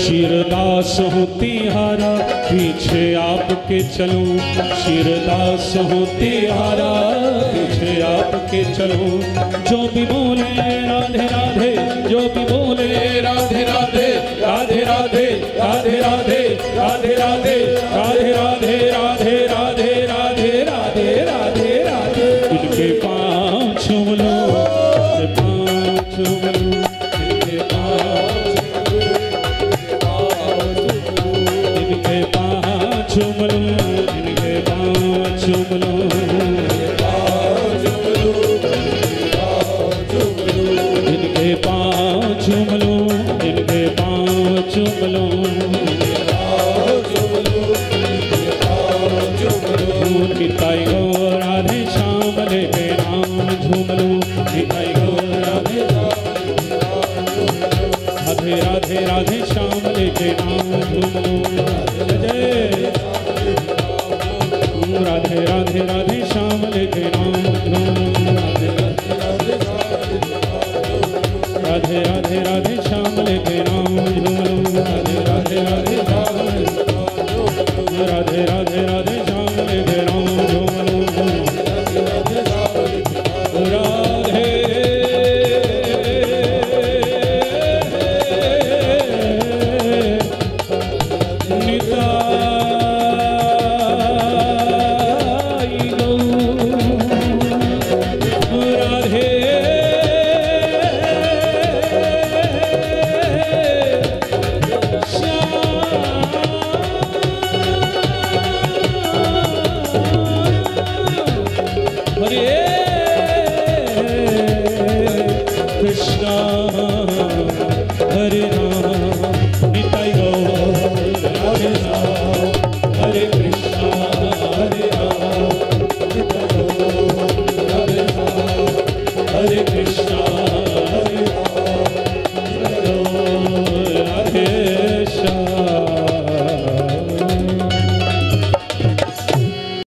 शिरदास हूँ तिहारा पीछे आपके चलूं, शिरदास हूँ तिहारा पीछे आपके चलूं। जो भी बोले राधे राधे, जो भी बोले राधे राधे, राधे राधे राधे राधे राधे राधे राधे राधे राधे राधे राधे राधे राधे राधे। इनके पाँव चूम लो, पाँव चूम लो, इनके चूम लो, इनके पाँव चूम लो, इनके पाँव चूम लो, इनके पाँव चूम लो। निताई गो राधे श्याम लेके नाम झूम लो, निताई गो राधे राधे राधे राधे श्याम लेके नाम झूम लो। जय राधे राधे राधे श्याम लेके नाम झूम लो, राधे राधे राधे श्याम लेके नाम झूम लो, राधे राधे राधे राधे राधे राधे श्याम लेके नाम झूम लो, राधे निताई गो राधे हरे कृष्णा हरे राम, निताई गौर राधे राम, हरे कृष्णा हरे राम, निताई गौर राधे राम, हरे कृष्णा हरे राम, निताई गौर राधे